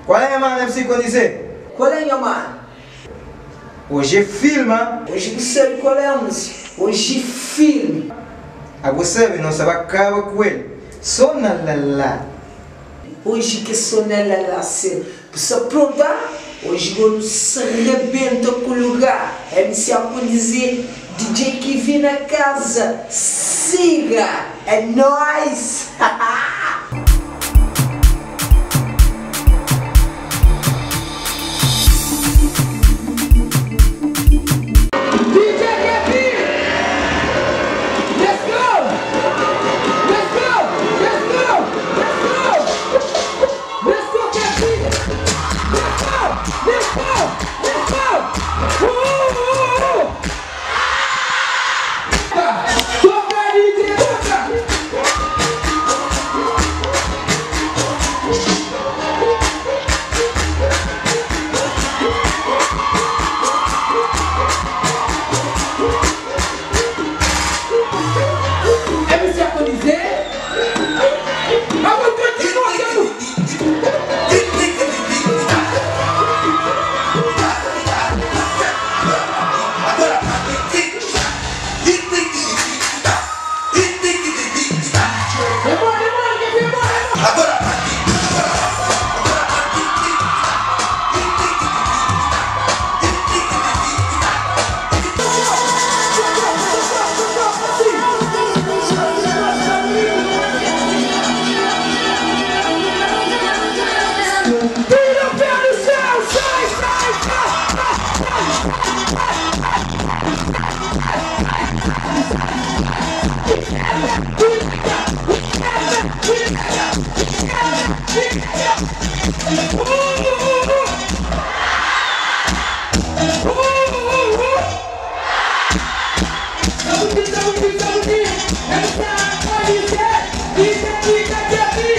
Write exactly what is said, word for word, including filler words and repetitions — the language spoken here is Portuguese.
Qual é, mano? É psiconisé? Qual é, meu mano? Hoje é filme. Hoje você sabe qual é a música. Hoje filme. A você não sabe acaba com ele. Só na lá. Hoje que sou na lá lá ser. Você pronta? Hoje quando se arrebenta com o lugar. É me se dizer D J que vem na casa. Siga. É nóis. Saúde, saúde, saúde! Essa é a polícia! Fica, fica, fica!